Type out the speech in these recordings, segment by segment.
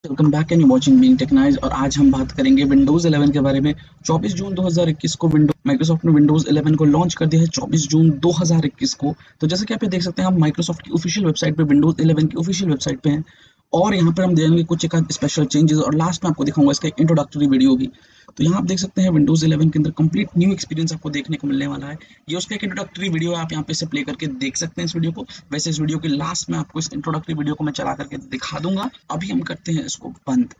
Welcome back and watching being technize. और आज हम बात करेंगे विंडोज 11 के बारे में। 24 जून 2021 को माइक्रोसॉफ्ट ने विंडोज 11 को लॉन्च कर दिया है 24 जून 2021 को। तो जैसे कि आप ये देख सकते हैं, हम माइक्रोसॉफ्ट की ऑफिशियल वेबसाइट पे, विंडोज 11 की ऑफिशियल वेबसाइट पे हैं। और यहाँ पर हम देंगे कुछ एक स्पेशल चेंजेस और लास्ट में आपको दिखाऊंगा इसका एक इंट्रोडक्टरी वीडियो भी। तो यहाँ आप देख सकते हैं विंडोज 11 के अंदर कंप्लीट न्यू एक्सपीरियंस आपको देखने को मिलने वाला है। ये उसका एक इंट्रोडक्टरी वीडियो है, आप यहाँ पे से प्ले करके देख सकते हैं इस वीडियो को। वैसे इस वीडियो के लास्ट में आपको इस इंट्रोडक्टरी वीडियो को मैं चला करके दिखा दूंगा। अभी हम करते हैं इसको बंद।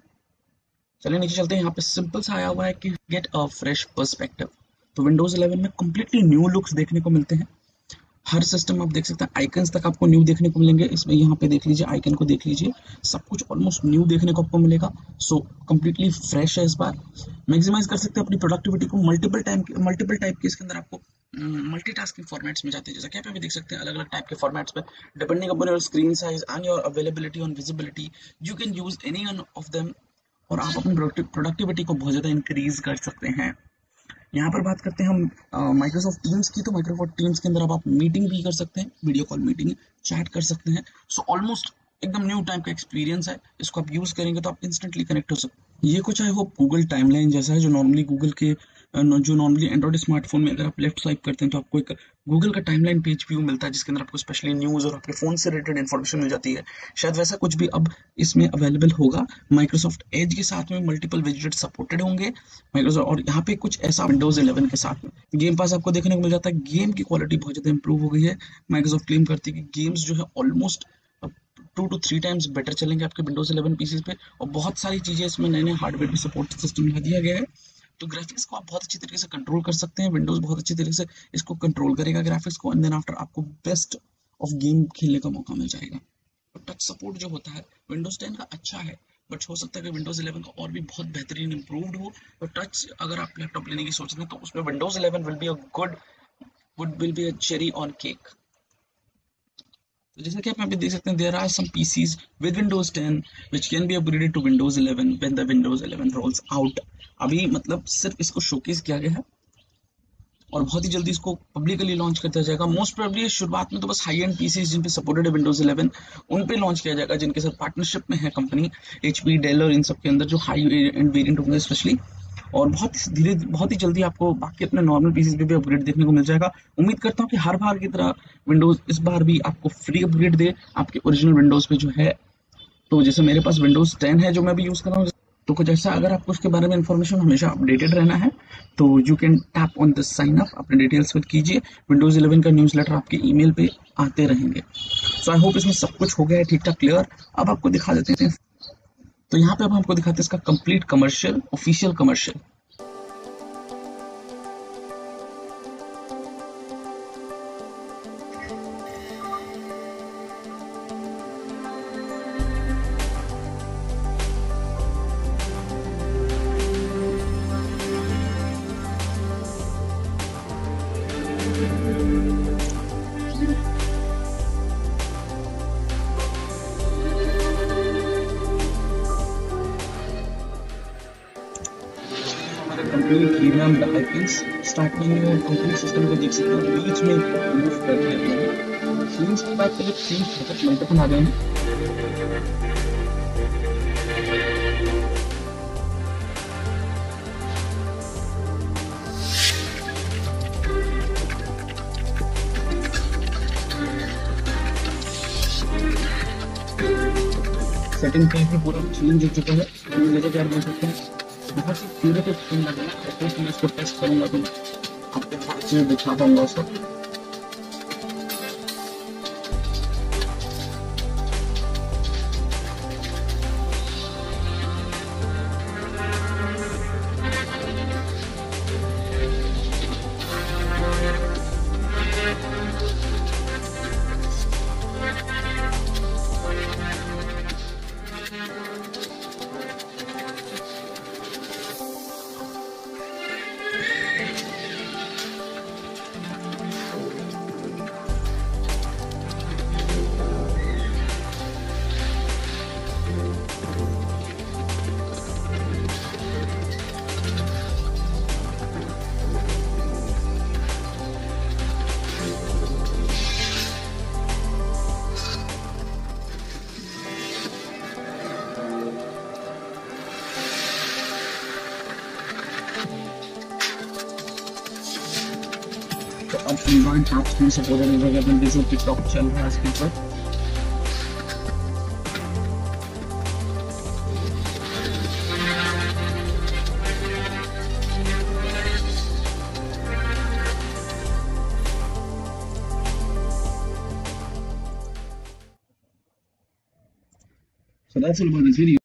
चलिए नीचे चलते हैं। यहाँ पे सिंपल सा आया हुआ है कि गेट अ फ्रेश पर्सपेक्टिव। तो विंडोज 11 में कम्प्लीटली न्यू लुक्स देखने को मिलते हैं। हर सिस्टम आप देख सकते हैं, आइकन्स तक आपको न्यू देखने को मिलेंगे। इसमें यहाँ पे देख लीजिए, आइकन को देख लीजिए, सब कुछ ऑलमोस्ट न्यू देखने को आपको मिलेगा। सो कम्प्लीटली फ्रेश है इस बार। मैक्सिमाइज कर सकते हैं अपनी प्रोडक्टिविटी को। मल्टीपल टाइप के इसके अंदर आपको मल्टीटास्किंग फॉर्मेट्स में जाते हैं, जैसा कि आप भी देख सकते हैं अलग अलग टाइप के फॉर्मेट्स में। Depending upon your screen size and your availability on visibility, you can use any one of them और आप अपनी प्रोडक्टिविटी को बहुत ज़्यादा इंक्रीज कर सकते हैं। यहाँ पर बात करते हैं हम माइक्रोसॉफ्ट टीम्स की। तो माइक्रोसॉफ्ट टीम्स के अंदर अब आप मीटिंग भी कर सकते हैं, वीडियो कॉल मीटिंग, चैट कर सकते हैं। सो ऑलमोस्ट एकदम न्यू टाइप का एक्सपीरियंस है। इसको आप यूज़ करेंगे तो आप इंस्टेंटली कनेक्ट हो सकते हैं। ये कुछ आई होप गूगल टाइमलाइन जैसा है, जो नॉर्मली गूगल के जो नॉर्मली एंड्रॉइड स्मार्टफोन में अगर आप लेफ्ट स्वाइप करते हैं तो आपको एक गूगल का टाइमलाइन पेज व्यू मिलता है, जिसके अंदर आपको स्पेशली न्यूज़ और आपके फ़ोन से रिलेटेड इन्फॉर्मेशन मिल जाती है। शायद वैसा कुछ भी अब इसमें अवेलेबल होगा। माइक्रोसॉफ्ट एज के साथ में मल्टीपल विजेट सपोर्टेड होंगे माइक्रोसॉफ्ट। और यहाँ पे कुछ ऐसा विंडोज 11 के साथ में गेम पास आपको देखने को मिल जाता है। गेम की क्वालिटी बहुत ज़्यादा इंप्रूव हो गई है। माइक्रोसॉफ्ट क्लेम करती है कि गेम्स जो है ऑलमोस्ट 2 to 3 times बेटर चलेंगे आपके विंडोज 11 पीसीज पे। और बहुत सारी चीज़ें इसमें नए नए हार्डवेयर भी सपोर्ट सिस्टम ला दिया गया है। तो ग्राफिक्स को आप बहुत अच्छी तरीके से कंट्रोल कर सकते हैं। विंडोज बहुत अच्छी तरीके से इसको कंट्रोल करेगा ग्राफिक्स को, एंड देन आफ्टर आपको बेस्ट ऑफ गेम खेलने का मौका मिल जाएगा। तो टच सपोर्ट जो होता है विंडोज 10 का अच्छा है, बट हो सकता है कि विंडोज 11 का और भी बहुत बेहतरीन इंप्रूव्ड हो। तो टच अगर आप लैपटॉप लेने की सोच रहे हैं तो उसमें Windows 11 will be a good will be a cherry on cake. तो जैसा कि आप यहाँ पे देख सकते हैं, there are some PCs with Windows 10 which can be upgraded to Windows 11 when the Windows 11 rolls out. अभी मतलब सिर्फ इसको शोकेस किया गया है और बहुत ही जल्दी इसको पब्लिकली लॉन्च कर दिया जाएगा। मोस्ट प्रोबेबली शुरुआत में तो बस हाई एंड पीसीज जिन पे सपोर्टेड है विंडोज 11 उन पे लॉन्च किया जाएगा, जिनके साथ पार्टनरशिप में है कंपनी एचपी, डेल और इन सब के अंदर जो हाई एंड वेरिएंट होंगे स्पेशली। और बहुत ही जल्दी आपको बाकी अपने नॉर्मल पीसीज पे भी अपग्रेड देखने को मिल जाएगा। उम्मीद करता हूँ कि हर बार की तरह विंडोज इस बार भी आपको फ्री अपग्रेड दे आपके ओरिजिनल विंडोज पे जो है। तो जैसे मेरे पास विंडोज 10 है जो मैं भी यूज कर रहा हूँ, तो कुछ ऐसा अगर आपको उसके बारे में इन्फॉर्मेशन हमेशा अपडेटेड रहना है तो you can tap on this sign up, अपने डिटेल्स फिल कीजिए। विंडोज 11 का न्यूज़ लेटर आपके ईमेल पे आते रहेंगे। सो आई होप इसमें सब कुछ हो गया है ठीक ठाक क्लियर। अब आपको दिखा देते हैं। तो यहाँ पे अब हमको दिखाते हैं इसका complete commercial, official commercial. Complete revamped icons, starting में कंप्लीट सिस्टम को देख सकते हैं, बीच में मूव कर दिया गया है। थीम्स की बात करें, थीम्स बहुत मल्टीपल आ गए हैं। सेटिंग पेज भी पूरा चेंज हो चुका है। जैसे कि आप देख सकते हैं बहुत ही क्यूरेटिव थीम लग रहा है। ऑफकोर्स मैं इसको टेस्ट करूंगा तो आपको बहुत चीज़ दिखा पाऊंगा उसको। तो अब एंड्रॉइड टैब्स में सपोर्टेड हो जाएगा। अपन देखो टिकटॉक चल रहा है इसके ऊपर। So that's all about this video.